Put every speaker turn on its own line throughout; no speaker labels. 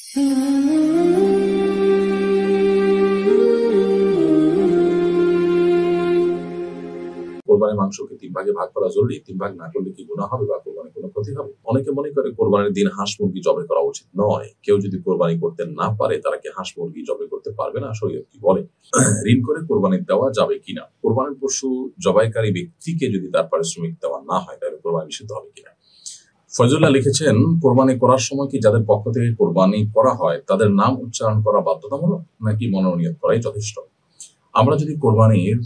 কোরবানির মাংসকে ৩ ভাগে ভাগ করা জরুরি। ৩ ভাগ না করলে কি গুনাহ হবে বা কোরবানির কোনো ক্ষতি হবে? অনেকে মনে করে কোরবানির দিন হাঁস মুরগি জবাই করা উচিত নয়। কেউ যদি কোরবানি করতে না পারে তারা কি হাঁস মুরগি জবাই করতে পারবে না? শরীয়ত কি বলে? ঋণ করে কোরবানি দেওয়া যাবে কিনা? কোরবানির পশু জবাইকারী ব্যক্তিকে যদি তার পারিশ্রমিক দেওয়া না হয় তাহলে কোরবানি নিষিদ্ধ হবে কিনা? ফয়জুল্লাহ লিখেছেন, কোরবানি করার সময় কি যাদের পক্ষ থেকে কোরবানি করা হয় তাদের নাম উচ্চারণ করা বাধ্যতামূলক নাকি মনোনীত করাই যথেষ্ট? আমরা যদি কোরবানির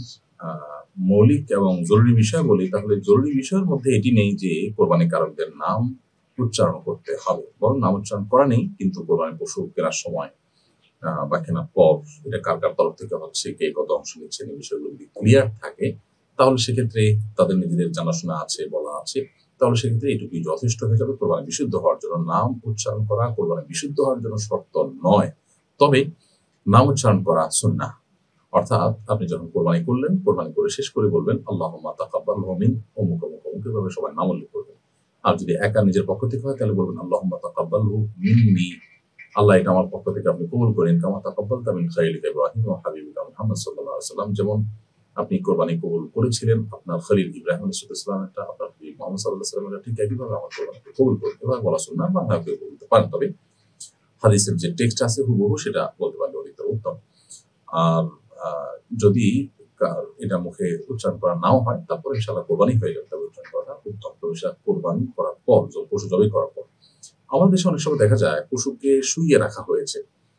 মৌলিক এবং জরুরি বিষয় বলি তাহলে জরুরি বিষয়ের মধ্যে এটি নেই যে কোরবানি কারকদের নাম উচ্চারণ করতে হবে, বরং নাম উচ্চারণ করা নেই, কিন্তু কোরবানি পশু কেনার সময় বা কেনার পর এটা কার কার তরফ থেকে হচ্ছে, কে কত অংশ নিচ্ছেন, এই বিষয়গুলো যদি ক্লিয়ার থাকে তাহলে সেক্ষেত্রে তাদের নিজেদের জানাশোনা আছে, বলা আছে, তাহলে সেক্ষেত্রে এটুকুই যথেষ্ট হয়ে যাবে। কোরবানি বিশুদ্ধ হওয়ার জন্য নাম উচ্চারণ করা কোরবানি বিশুদ্ধ হওয়ার জন্য শর্ত নয়, তবে নাম উচ্চারণ করা সুন্নাহ। অর্থাৎ আপনি যখন কোরবানি করলেন, কোরবানি করে শেষ করে বলবেন আল্লাহুম্মা তাকাব্বালহু মিন অমুক অমুক অমুক, এভাবে সবাই নাম উল্লেখ করবেন। আর যদি একা নিজের পক্ষ থেকে হয় তাহলে বলবেন আল্লাহুম্মা তাকাব্বালহু মিন্নি, আল্লাহ এটা আমার পক্ষ থেকে আপনি কবুল করেন, কামা তাকাব্বালতা মিন খালিলিকা ইব্রাহিম ওয়া হাবিবিকা মুহাম্মদ সাল্লাল্লাহু আলাইহি ওয়াসাল্লাম, যেমন আপনি কোরবানি কবুল করেছিলেন আপনার খলিল ইব্রাহিম আলাইহিস সালাম, এটা আপনার হাবিব মুহাম্মদ সাল্লাল্লাহু আলাইহি ওয়াসাল্লাম, ঠিক একইভাবে আমার কোরবানি কবুল করুন। এভাবে বলা সুন্নাহ, বা না কেউ বলতে পারেন, তবে হাদিসের যে টেক্সট আছে হুবহু সেটা বলতে পারলে অধিক উত্তম। আর যদি এটা মুখে উচ্চারণ করা নাও হয় তারপরে ইনশাআল্লাহ কোরবানি হয়ে যাবে, তবে উচ্চারণ করাটা উত্তম। তবে সেটা কোরবানি করার পর, পশু জবাই করার পর। আমাদের দেশে অনেক সময় দেখা যায় পশুকে শুইয়ে রাখা হয়েছে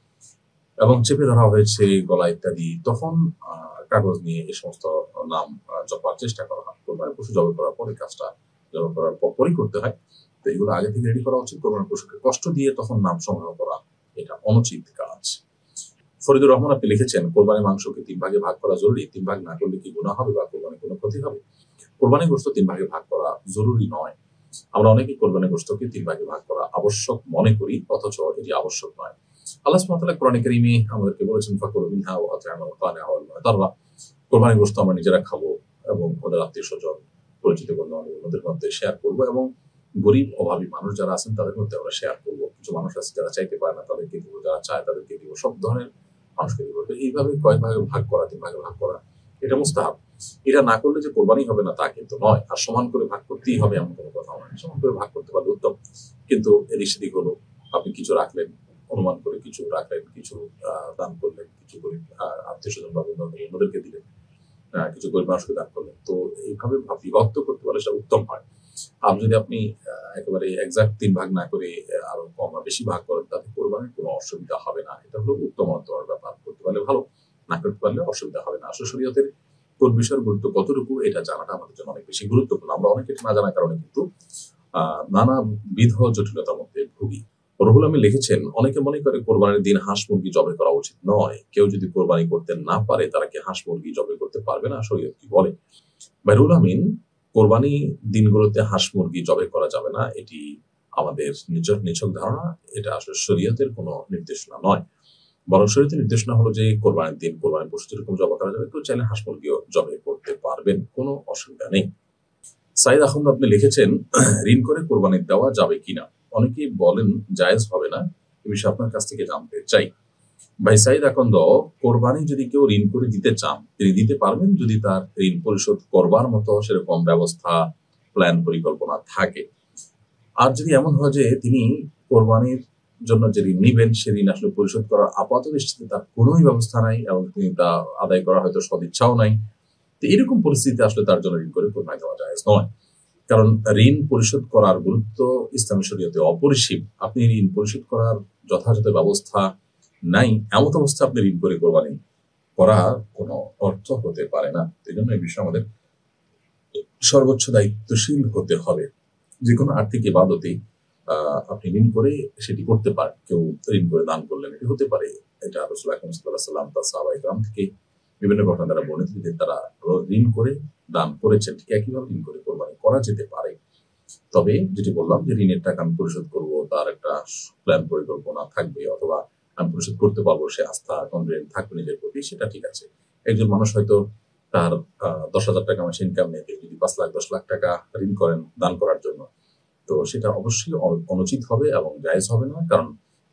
এবং চেপে ধরা হয়েছে গলা ইত্যাদি, তখন কাগজ নিয়ে এই সমস্ত নাম জপার চেষ্টা করা হয়। কোরবানি পশু জবাই করার পর এই কাজটা জবাই করার পরই করতে হয়। তো এগুলো আগে থেকে রেডি করা উচিত। কোরবানি পশুকে কষ্ট দিয়ে তখন নাম সংগ্রহ করা এটা অনুচিত কাজ। ফরিদুর রহমান আপনি লিখেছেন, কোরবানির মাংসকে ৩ ভাগে ভাগ করা জরুরি। ৩ ভাগ না করলে কি গুনাহ হবে বা কোরবানির কোনো ক্ষতি হবে? কোরবানির গোশত ৩ ভাগে ভাগ করা জরুরি নয়। আমরা অনেকেই কোরবানির গোশতকে ৩ ভাগে ভাগ করা আবশ্যক মনে করি, অথচ এটি আবশ্যক নয়। আল্লাহ সুবহানাহু ওয়া তাআলা কোরআনে কারীমে আমাদেরকে বলেছেন, ফাকুলু মিনহা ওয়া আত'ইমুল কানিআ ওয়াল মু'তাররা। কোরবানির গোশত আমরা নিজেরা খাবো এবং ওদের আত্মীয়স্বজন, পরিচিত বন্ধু-বান্ধবদের মধ্যে শেয়ার করব, এবং গরিব অভাবী মানুষ যারা আছেন তাদের মধ্যে আমরা শেয়ার করব। কিছু মানুষ আছে যারা চাইতে পারে না, তাদেরকে দিব, যারা চায় তাদেরকে দিব, সব ধরনের মানুষকে দিব। তো এইভাবে কয় ভাগে ভাগ করা, ৩ ভাগে ভাগ করা এটা মুস্তাহাব। এটা না করলে যে কোরবানি হবে না তা কিন্তু নয়। আর সমান করে ভাগ করতেই হবে এমন কোনো কথা নয়। সমান করে ভাগ করতে পারলে উত্তম। কিন্তু এদিক সেদিক হলো, আপনি কিছু রাখলেন, অনুমান করে কিছু রাখলেন, কিছু দান করলেন, কিছু গরিব আত্মীয়স্বজন বা বন্ধু-বান্ধব অন্যদেরকে দিলেন, কিছু গরিব মানুষকে দান করলেন। তো এইভাবে বিভক্ত করতে পারলে সেটা উত্তম হয়। আর যদি আপনি একেবারে এক্সাক্ট ৩ ভাগ না করে আরো কম বা বেশি ভাগ করেন তাতে কোরবানির কোনো অসুবিধা হবে না। এটা হলো উত্তম অন্তরের ব্যাপার। করতে পারলে ভালো, না করতে পারলে অসুবিধা হবে না। আসলে শরীয়তের কোন বিষয়ের গুরুত্ব কতটুকু এটা জানাটা আমাদের জন্য অনেক বেশি গুরুত্বপূর্ণ। আমরা অনেকে না জানার কারণে কিন্তু নানাবিধ জটিলতার মধ্যে ভুগি। রুহুল আমিন লিখেছেন, অনেকে মনে করে কোরবানির দিন হাঁস মুরগি জবাই করা উচিত নয়। কেউ যদি কোরবানি করতে না পারে তারা কি হাঁস মুরগি জবাই করতে পারবে না? শরীয়ত কি বলে? ভাই রুহুল আমিন, কোরবানি দিনগুলোতে হাঁস মুরগি জবাই করা যাবে না, এটি আমাদের নিছক ধারণা। এটা আসলে শরীয়তের কোনো নির্দেশনা নয়, বরং শরীয়তের নির্দেশনা হলো যে কোরবানির দিন কোরবানির পশু যেরকম জবাই করা যাবে, কেউ চাইলে হাঁস মুরগিও জবাই করতে পারবেন, কোনো অসুবিধা নেই। সাইদ আহমদ আপনি লিখেছেন, ঋণ করে কোরবানি দেওয়া যাবে কিনা? অনেকেই বলেন জায়েজ হবে না, এ বিষয়ে আপনার কাছ থেকে জানতে চাই। ভাই সাইদ আকন্দ, কোরবানি যদি কেউ ঋণ করে দিতে চান তিনি দিতে পারবেন যদি তার ঋণ পরিশোধ করবার মতো সেরকম ব্যবস্থা, প্ল্যান, পরিকল্পনা থাকে। আর যদি এমন হয় যে তিনি কোরবানির জন্য যে ঋণ নিবেন সে ঋণ আসলে পরিশোধ করার আপাত দৃষ্টিতে তার কোনোই ব্যবস্থা নাই এবং তিনি তা আদায় করার হয়তো সদিচ্ছাও নাই, তো এরকম পরিস্থিতিতে আসলে তার জন্য ঋণ করে কোরবানি দেওয়া জায়েজ নয়। কারণ ঋণ পরিশোধ করার গুরুত্ব ইসলামী শরীয়তে অপরিসীম। আপনি ঋণ পরিশোধ করার যথাযথ ব্যবস্থা নাই, এমন অবস্থা আপনি ঋণ করে কোরবানি করা কোনো অর্থ হতে পারে না। এই জন্য এই বিষয়ে আমাদের সর্বোচ্চ দায়িত্বশীল হতে হবে। যে কোনো আর্থিক ইবাদতেই আপনি ঋণ করে সেটি করতে পারেন। কেউ ঋণ করে দান করলেন, এটি হতে পারে। এটা রাসূল আকরাম সাল্লাল্লাহু আলাইহি ওয়াসাল্লাম তার সাহাবায়ে কেরাম থেকে বিভিন্ন ঘটনা দ্বারা বর্ণিত যে তারা ঋণ করে দান করেছেন। ঠিক একইভাবে ঋণ করে কোরবানি করা যেতে পারে। তবে যেটি বললাম যে ঋণের টাকা আমি পরিশোধ করব, তার একটা প্ল্যান, পরিকল্পনা থাকবে, অথবা আমি পরিশোধ করতে পারবো, সে আস্থা কনফিডেন্ট থাকবে নিজের প্রতি, সেটা ঠিক আছে। একজন মানুষ হয়তো তার 10,000 টাকা মাসে ইনকাম নেই, যদি 5 লাখ 10 লাখ টাকা ঋণ করেন দান করার জন্য, তো সেটা অবশ্যই অনুচিত হবে এবং জায়েজ হবে না। কারণ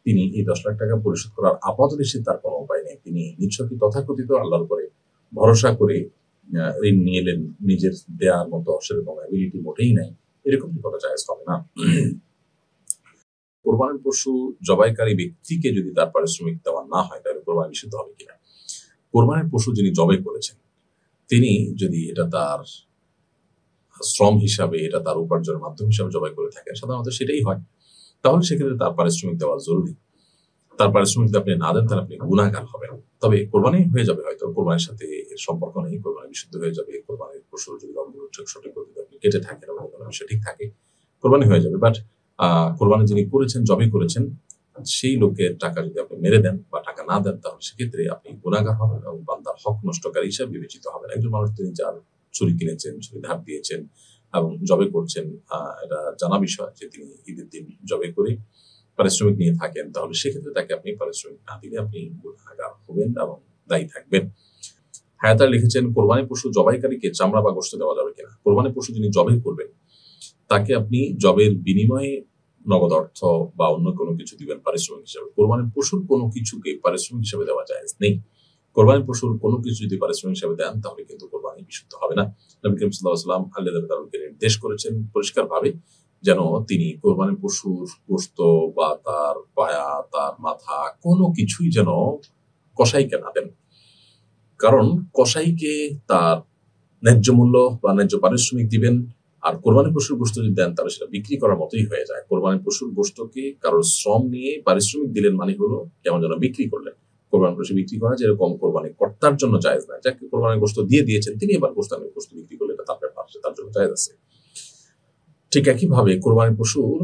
তিনি এই 10 লাখ টাকা পরিশোধ করার আপাতদৃষ্টিতে তার কোনো উপায় নেই। তিনি নিছকই তথাকথিত আল্লাহর উপরে ভরসা করে ঋণ নিয়ে এলেন, নিজের দেয়ার মতো সেরকম অ্যাবিলিটি মোটেই নাই। এরকমটি করা জায়েজ হবে না। কোরবানির পশু জবাইকারী ব্যক্তিকে যদি তার পারিশ্রমিক দেওয়া না হয়, তাহলে কোরবানি নিষিদ্ধ হবে কিনা? কোরবানির পশু যিনি জবাই করেছেন, তিনি যদি এটা তার শ্রম হিসাবে, এটা তার উপার্জনের মাধ্যম হিসাবে জবাই করে থাকেন, সাধারণত সেটাই হয়, তাহলে সেক্ষেত্রে তার পারিশ্রমিক দেওয়া জরুরি। তার পারিশ্রমিক যদি আপনি না দেন, তাহলে আপনি গুনাহগার হবেন। তবে কোরবানি হয়ে যাবে, হয়তো কোরবানির সাথে এর সম্পর্ক নেই, কোরবানি বিশুদ্ধ হয়ে যাবে। কোরবানির পশুর যদি অঙ্গগুলো সঠিক পদ্ধতিতে আপনি কেটে থাকেন এবং কোনো বিষয় ঠিক থাকে, কোরবানি হয়ে যাবে। বাট কোরবানি যিনি করেছেন, জবাই করেছেন, সেই লোকের টাকা যদি আপনি মেরে দেন বা টাকা না দেন, তাহলে সেক্ষেত্রে আপনি গুনাহগার হবেন এবং বান্দার হক নষ্টকারী হিসেবে বিবেচিত হবেন। একজন মানুষ তিনি যার ছুরি কিনেছেন, ছুরি ধার দিয়েছেন এবং জবাই করছেন, এটা জানা বিষয় যে তিনি ঈদের দিন জবাই করে পারিশ্রমিক নিয়ে থাকেন, তাহলে সেক্ষেত্রে তাকে আপনি পারিশ্রমিক না দিলে আপনি গুনাহগার হবেন এবং দায়ী থাকবেন। হায়াতার লিখেছেন, কোরবানি পশু জবাইকারীকে চামড়া বা গোশত দেওয়া যাবে কিনা? কোরবানি পশু যিনি জবাই করবেন, তাকে আপনি জবের বিনিময়ে নগদ অর্থ বা অন্য কোনো কিছু দিবেন পারিশ্রমিক হিসাবে। কোরবানির পশুর কোনো কিছুকে পারিশ্রমিক হিসাবে দেওয়া জায়েজ নেই। কোরবানির পশুর কোনো কিছু যদি পারিশ্রমিক হিসাবে দেন, তাহলে কিন্তু কোরবানি বিশুদ্ধ হবে না। নবী করিম সাল্লাল্লাহু আলাইহি ওয়াসাল্লাম আল্লাহ তাআলাকে নির্দেশ করেছেন পরিষ্কারভাবে, যেন তিনি কোরবানির পশুর গোশত বা তার পায়া, তার মাথা কোনো কিছুই যেন কসাইকে না দেন। কারণ কসাইকে তার ন্যায্য মূল্য বা ন্যায্য পারিশ্রমিক দিবেন, আর কোরবানির পশুর গোশত যদি দেন, তাহলে সেটা বিক্রি করার মতোই হয়ে যায়। কোরবানির পশুর গোশতকে কারোর শ্রম নিয়ে পারিশ্রমিক দিলেন মানে হলো কেমন যেন বিক্রি করলেন। কোরবানির পশু বিক্রি করা যেরকম কোরবানি কর্তার জন্য জায়েজ নয়, যাকে কোরবানির গোশত দিয়ে দিয়েছেন তিনি এবার গোশত বিক্রি করলে এটা তার ব্যাপার, তার জন্য জায়েজ আছে। ঠিক একইভাবে কোরবানির পশুর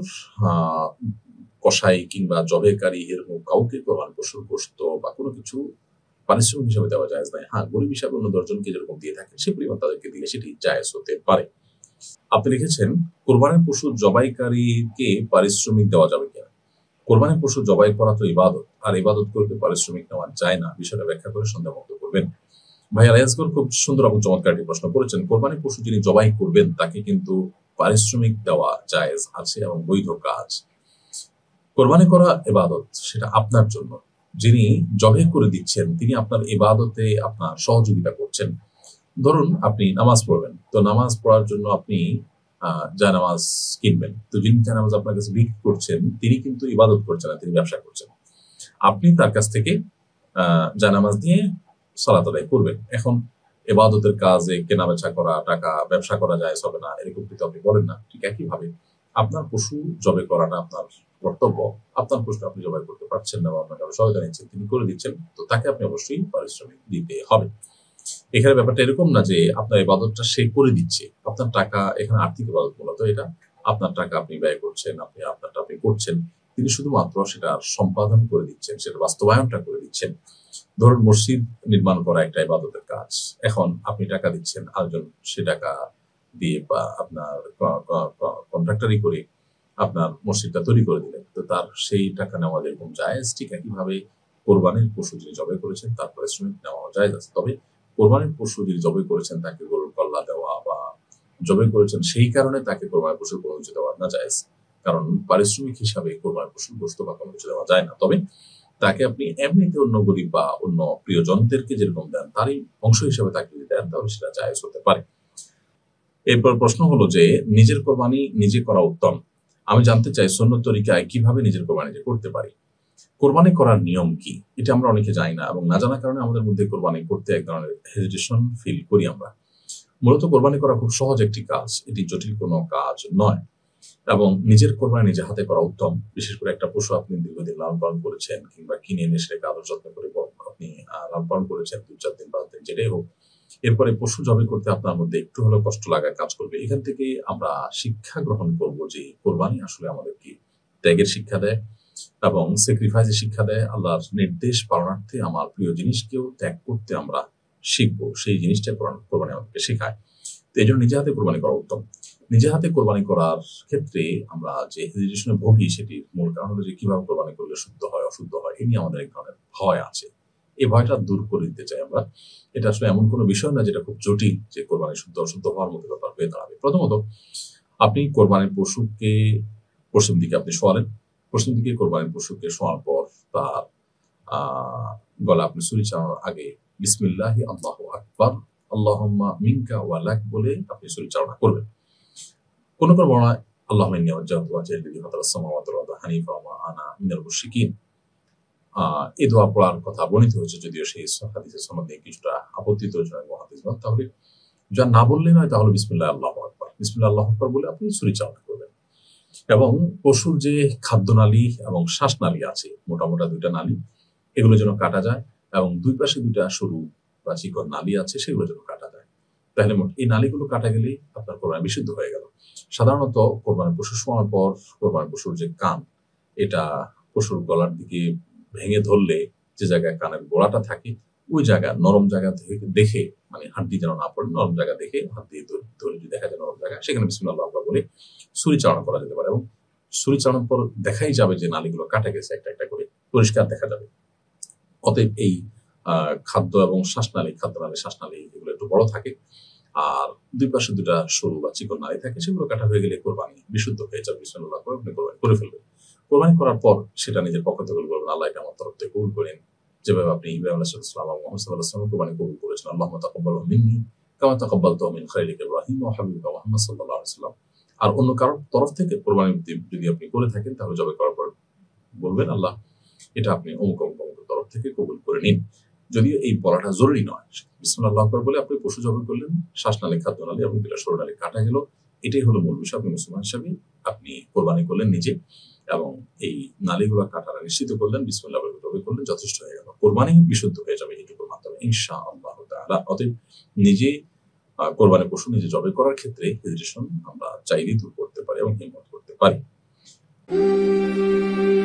কসাই কিংবা জবেকারী এরকম কাউকে কোরবানির পশুর গোশত বা কোনো কিছু পারিশ্রমিক হিসাবে দেওয়া জায়েজ নাই। হ্যাঁ, গরিব হিসাবে অন্য 10 জনকে যেরকম দিয়ে থাকেন, সে পরিমাণ তাদেরকে দিলে সেটি জায়েজ হতে পারে। আপনি লিখেছেন, কোরবানির পশু জবাইকারীকে পারিশ্রমিক দেওয়া যাবে কিনা? কোরবানির পশু জবাই করা তো ইবাদত, আর ইবাদত করতে পারিশ্রমিক নেওয়া যায় না। বিষয়টা ব্যাখ্যা করে সন্দেহমুক্ত করবেন। ভাই আলিয়াসগর খুব সুন্দর এবং চমৎকার একটি প্রশ্ন করেছেন। কোরবানির পশু যিনি জবাই করবেন, তাকে কিন্তু পারিশ্রমিক দেওয়া জায়েজ আছে এবং বৈধ কাজ। কোরবানি করা ইবাদত, সেটা আপনার জন্য। যিনি জবাই করে দিচ্ছেন, তিনি আপনার ইবাদতে আপনার সহযোগিতা করছেন। ধরুন আপনি নামাজ পড়বেন, তো নামাজ পড়ার জন্য আপনি জায়নামাজ কিনবেন, তো যিনি জায়নামাজ আপনার কাছে বিক্রি করছেন, তিনি কিন্তু ইবাদত করছেন না, তিনি ব্যবসা করছেন। আপনি তার কাছ থেকে জায়নামাজ নিয়ে সালাত আদায় করবেন। এখন ইবাদতের কাজে কেনা বেচা করা, টাকা ব্যবসা করা যায় হবে না, এরকম কিন্তু আপনি বলেন না। ঠিক একইভাবে আপনার পশু জবাই করাটা আপনার কর্তব্য। আপনার পশু আপনি জবাই করতে পারছেন না বা আপনার কারো সহায়তা নিচ্ছেন, তিনি করে দিচ্ছেন, তো তাকে আপনি অবশ্যই পারিশ্রমিক দিতে হবে। এখানে ব্যাপারটা এরকম না যে আপনার ইবাদতটা সে করে দিচ্ছে, আপনার টাকা, এখানে আর্থিক ইবাদত মূলত এটা আপনার টাকা আপনি ব্যয় করছেন, আপনি আপনারটা আপনি করছেন, তিনি শুধুমাত্র সেটা সম্পাদন করে দিচ্ছেন, সেটা বাস্তবায়নটা করে দিচ্ছেন। ধরুন মসজিদ নির্মাণ করা একটা ইবাদতের কাজ, এখন আপনি টাকা দিচ্ছেন, আরেকজন সে টাকা দিয়ে বা আপনার কন্ট্রাক্টরি করে আপনার মসজিদটা তৈরি করে দিলেন, তো তার সেই টাকা নেওয়া যেরকম জায়েজ, ঠিক একইভাবে কোরবানির পশু যিনি জবাই করেছেন তার পারিশ্রমিক নেওয়া জায়েজ আছে। তবে কোরবানির পশু যিনি জবাই করেছেন তাকে গরুর কল্লা দেওয়া বা জবাই করেছেন সেই কারণে তাকে কোরবানির পশুর কোনো কিছু দেওয়া না জায়েজ, কারণ পারিশ্রমিক হিসাবে কোরবানির পশুর গোশত বা কোনো কিছু দেওয়া যায় না। তবে তাকে আপনি এমনিতে অন্য গরিব বা অন্য প্রিয়জনদেরকে যেরকম দেন, তারই অংশ হিসাবে তাকে যদি দেন, তাহলে সেটা জায়েজ হতে পারে। এরপর প্রশ্ন হলো যে, নিজের কোরবানি নিজে করা উত্তম। আমি জানতে চাই সুন্নত তরিকায় কিভাবে নিজের কোরবানি নিজে করতে পারি। কোরবানি করার নিয়ম কি, এটা আমরা অনেকে জানি না, এবং না জানার কারণে আমাদের মধ্যে কোরবানি করতে এক ধরনের হেজিটেশন ফিল করি আমরা। মূলত কোরবানি করা খুব সহজ একটি কাজ, এটি জটিল কোনো কাজ নয়, এবং নিজের কোরবানি নিজে হাতে করা উত্তম। বিশেষ করে একটা পশু আপনি দীর্ঘদিন লালন পালন করেছেন কিংবা কিনে এনে সেটাকে আদর যত্ন করে আপনি লালন পালন করেছেন 2-4 দিন 5 দিন যেটাই হোক, এরপরে পশু জবাই করতে আপনার মধ্যে একটু হলেও কষ্ট লাগার কাজ করবে। এখান থেকে আমরা শিক্ষা গ্রহণ করব যে কোরবানি আসলে আমাদেরকে ত্যাগের শিক্ষা দেয় এবং স্যাক্রিফাইসের শিক্ষা দেয়। আল্লাহর নির্দেশ পালনার্থে আমার প্রিয় জিনিসকেও ত্যাগ করতে আমরা শিখবো, সেই জিনিসটা কোরবানি আমাদেরকে শেখায়। তো এই জন্য নিজে হাতে কোরবানি করা উত্তম। নিজে হাতে কোরবানি করার ক্ষেত্রে আমরা যে হেজিটেশনে ভুগি, সেটির মূল কারণ হলো যে কিভাবে কোরবানি করলে শুদ্ধ হয় অশুদ্ধ হয়, এ নিয়ে আমাদের এক ধরনের ভয় আছে। এই ভয়টা দূর করে দিতে চাই আমরা। এটা আসলে এমন কোনো বিষয় না যেটা খুব জটিল, যে কোরবানি শুদ্ধ অশুদ্ধ হওয়ার মতো ব্যাপার হয়ে দাঁড়াবে। প্রথমত, আপনি কোরবানির পশুকে পশ্চিম দিকে আপনি শোয়ালেন, প্রথম দিকে কোরবানির পশুকে শোয়ার পর তার গলা আপনি ছুরি চালানোর আগে বিসমিল্লাহি আল্লাহু আকবার আল্লাহুম্মা মিনকা ওয়া লাক বলে আপনি ছুরি চালনা করবেন। কোন বর্ণনায় আল্লাহুম্মা ইন্নী ওয়াজ্জাহতু ওয়াজহিয়া লিল্লাযী ফাতারাস সামাওয়াতি ওয়াল আরদা হানিফা ওয়া মা আনা মিনাল মুশরিকিন। এই দোয়া পড়ার কথা বর্ণিত হয়েছে, যদিও সেই হাদিসের সনদ নিয়ে কিছুটা আপত্তিজনক হাদিসগণ। তাহলে যা না বললেই নয়, তাহলে বিসমিল্লাহ আল্লাহু আকবার, বিসমিল্লাহ আল্লাহু আকবার বলে আপনি ছুরি চালনা করবেন। এবং পশুর যে খাদ্যনালী এবং শ্বাসনালী আছে, মোটা মোটা দুইটা নালী, এগুলো যেন কাটা যায়, এবং দুই পাশে দুইটা সরু বা চিকন নালী আছে, সেগুলো যেন কাটা যায়। তাহলে এই নালীগুলো কাটা গেলেই আপনার কোরবানি বিশুদ্ধ হয়ে গেল। সাধারণত কোরবানি পশু শোয়ার পর কোরবানি পশুর যে কান, এটা পশুর গলার দিকে ভেঙে ধরলে যে জায়গায় কানের গোড়াটা থাকে, ওই জায়গা নরম জায়গা দেখে, মানে হাড্ডি যেন না পড়ে, নরম জায়গা দেখে হাত দিয়ে ধরে যদি দেখা যায় নরম জায়গা, সেখানে বিসমিল্লাহ আল্লাহু আকবার বলে ছুরি চালনা করা যেতে পারে। এবং ছুরি চালানোর পর দেখাই যাবে যে নালীগুলো কাটা গেছে, একটা একটা করে পরিষ্কার দেখা যাবে। অতএব এই খাদ্য এবং শ্বাসনালী, খাদ্যনালী শ্বাসনালী এগুলো একটু বড় থাকে, আর দুই পাশে দুটা সরু বা চিকন নালী থাকে, সেগুলো কাটা হয়ে গেলে কোরবানি বিশুদ্ধ হয়ে যাবে। বিসমিল্লাহ করে আপনি কোরবানি করে ফেলবেন। কোরবানি করার পর সেটা নিজের পক্ষ থেকে বলবেন, আল্লাহ এটা আমার তরফ থেকে কবুল করেন, যেভাবে আপনি ইব্রাহিম আলাইহিস সালাম এবং মুহাম্মদ সাল্লাল্লাহু আলাইহি ওয়াসাল্লাম কোরবানি কবুল করেছেন। আল্লাহুম্মা তাকাব্বালহু মিন্নি কামা তাকাব্বালতাহু মিন খালিলিকা ইব্রাহিম ওয়া হাবিবিকা মুহাম্মদ সাল্লাল্লাহু আলাইহি ওয়াসাল্লাম। আর অন্য কারোর তরফ থেকে কোরবানি যদি আপনি করে থাকেন, তাহলে জবাই করার পর বলবেন, আল্লাহ এটা আপনি অমুক অমুক অমুকের তরফ থেকে কবুল করে নিন। যদিও এই বলাটা জরুরি নয়, বিসমিল্লাহ আল্লাহু আকবার বলে আপনি পশু জবাই করলেন, শ্বাসনালী, খাদ্যনালী এবং দুটা সরু নালী কাটা গেল, এটাই হলো মূল বিষয়। আপনি মুসলমান হিসাবে আপনি কোরবানি করলেন নিজে, এবং এই নালীগুলো কাটাটা নিশ্চিত করলেন, বিসমিল্লাহ বলে জবাই করলেন, যথেষ্ট হয়ে গেল। কোরবানি বিশুদ্ধ হয়ে যাবে এইটুকুর মাধ্যমে ইনশাআল্লাহ তাআলা। অতএব নিজে কোরবানি পশু নিজে জবাই করার ক্ষেত্রে হেজিটেশন আমরা চাইলেই দূর করতে পারি এবং হিম্মত করতে পারি।